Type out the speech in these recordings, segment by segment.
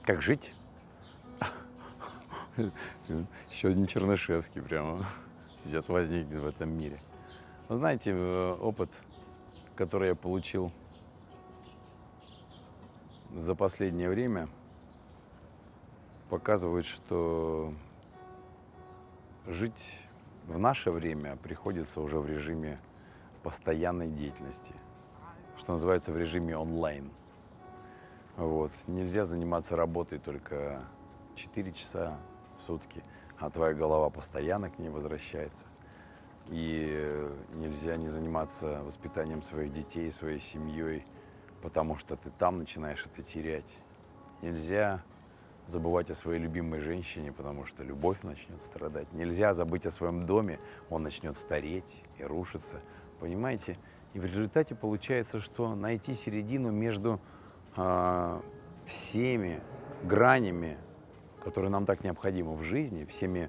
Как жить? Еще один Чернышевский прямо сейчас возникнет в этом мире. Вы знаете, опыт, который я получил за последнее время, показывает, что жить в наше время приходится уже в режиме постоянной деятельности, что называется, в режиме онлайн. Вот. Нельзя заниматься работой только 4 часа в сутки, а твоя голова постоянно к ней возвращается. И нельзя не заниматься воспитанием своих детей, своей семьей, потому что ты там начинаешь это терять. Нельзя забывать о своей любимой женщине, потому что любовь начнет страдать. Нельзя забыть о своем доме, он начнет стареть и рушиться. Понимаете? И в результате получается, что найти середину между всеми гранями, которые нам так необходимы в жизни,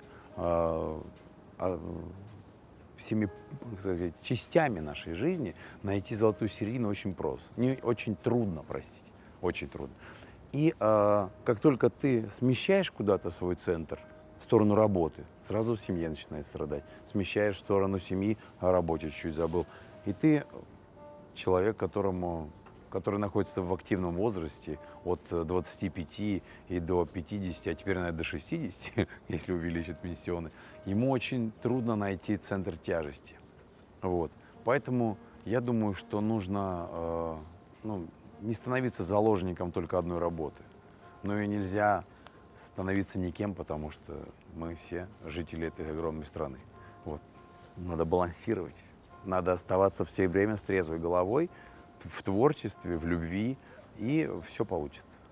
всеми, как сказать, частями нашей жизни, найти золотую середину очень просто. Не очень трудно, простите, очень трудно. И как только ты смещаешь куда-то свой центр в сторону работы, сразу в семье начинает страдать. Смещаешь в сторону семьи, о работе чуть забыл. И ты человек, который находится в активном возрасте от 25 и до 50, а теперь, наверное, до 60, если увеличат пенсионы, ему очень трудно найти центр тяжести. Вот. Поэтому я думаю, что нужно не становиться заложником только одной работы. Но и нельзя становиться никем, потому что мы все жители этой огромной страны. Вот. Надо балансировать. Надо оставаться все время с трезвой головой, в творчестве, в любви, и все получится.